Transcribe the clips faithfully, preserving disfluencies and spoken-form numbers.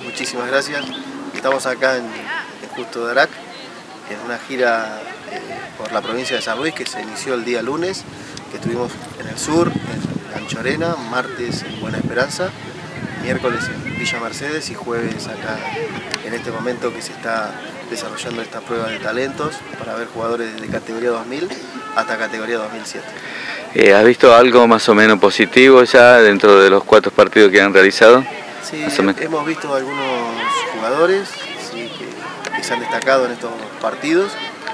muchísimas gracias. Estamos acá en, en Justo de Arac, en una gira eh, por la provincia de San Luis que se inició el día lunes, que estuvimos en el sur, en Anchorena, martes en Buena Esperanza, miércoles en Villa Mercedes y jueves acá en este momento que se está desarrollando esta prueba de talentos para ver jugadores de categoría dos mil hasta categoría dos mil siete. Eh, ¿Has visto algo más o menos positivo ya dentro de los cuatro partidos que han realizado? Sí, hemos visto algunos jugadores sí, que, que se han destacado en estos partidos.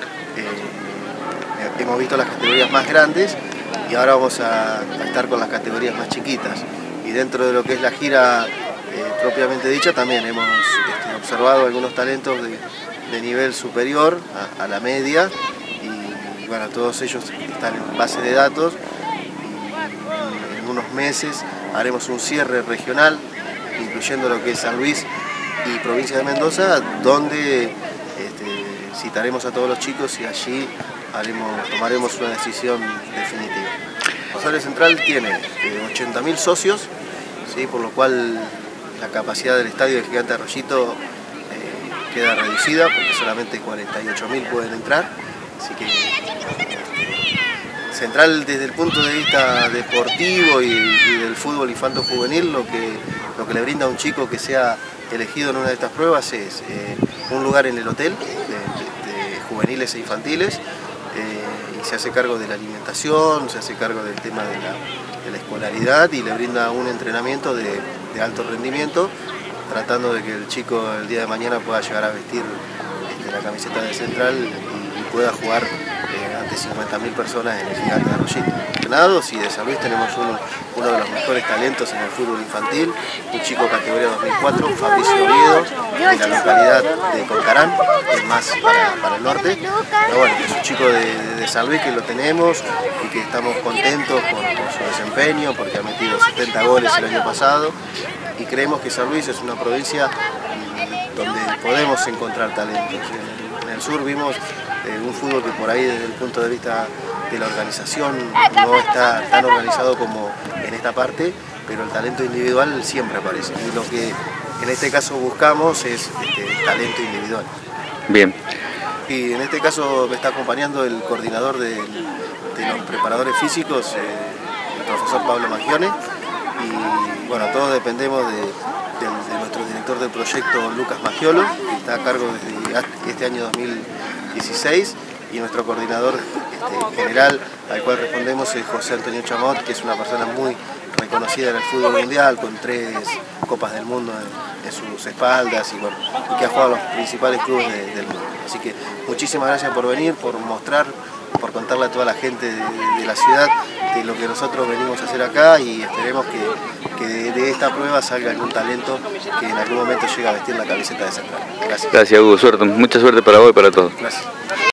Eh, hemos visto las categorías más grandes y ahora vamos a, a estar con las categorías más chiquitas. Y dentro de lo que es la gira eh, propiamente dicha también hemos este, observado algunos talentos de, de nivel superior a, a la media y, y bueno, todos ellos están en base de datos y en unos meses haremos un cierre regional incluyendo lo que es San Luis y provincia de Mendoza, donde este, citaremos a todos los chicos y allí haremos, tomaremos una decisión definitiva. Rosario Central tiene eh, ochenta mil socios, ¿sí? Por lo cual la capacidad del estadio de Gigante Arroyito eh, queda reducida porque solamente cuarenta y ocho mil pueden entrar, así que Central desde el punto de vista deportivo y, y del fútbol infanto-juvenil, lo que, lo que le brinda a un chico que sea elegido en una de estas pruebas es eh, un lugar en el hotel de, de, de juveniles e infantiles, eh, y se hace cargo de la alimentación, se hace cargo del tema de la, de la escolaridad y le brinda un entrenamiento de, de alto rendimiento, tratando de que el chico el día de mañana pueda llegar a vestir este, la camiseta de Central y, y pueda jugar eh, ante cincuenta mil personas en el Gigante de Arroyito. Y de San Luis tenemos uno, uno de los mejores talentos en el fútbol infantil, un chico categoría dos mil cuatro, Fabricio Oviedo, de la localidad de Colcarán, que es más para, para el norte. Pero bueno, es un chico de, de, de San Luis que lo tenemos y que estamos contentos por, por su desempeño, porque ha metido setenta goles el año pasado y creemos que San Luis es una provincia donde podemos encontrar talentos. En el sur vimos eh, un fútbol que por ahí desde el punto de vista de la organización no está tan organizado como en esta parte, pero el talento individual siempre aparece y lo que en este caso buscamos es este, talento individual. Bien. Y en este caso me está acompañando el coordinador de, de los preparadores físicos, eh, el profesor Pablo Maggione, y bueno, todos dependemos de, de, de nuestro director del proyecto, Lucas Maggiolo, que está a cargo desde este año dos mil dieciséis, y nuestro coordinador este, general, al cual respondemos, es José Antonio Chamot, que es una persona muy reconocida en el fútbol mundial, con tres copas del mundo en, en sus espaldas y, bueno, y que ha jugado a los principales clubes de, del mundo. Así que muchísimas gracias por venir, por mostrar, por contarle a toda la gente de, de la ciudad de lo que nosotros venimos a hacer acá y esperemos que, que de, de esta prueba salga algún talento que en algún momento llegue a vestir la camiseta de Central. Gracias. Gracias, Hugo. Suerte. Mucha suerte para vos y para todos. Gracias.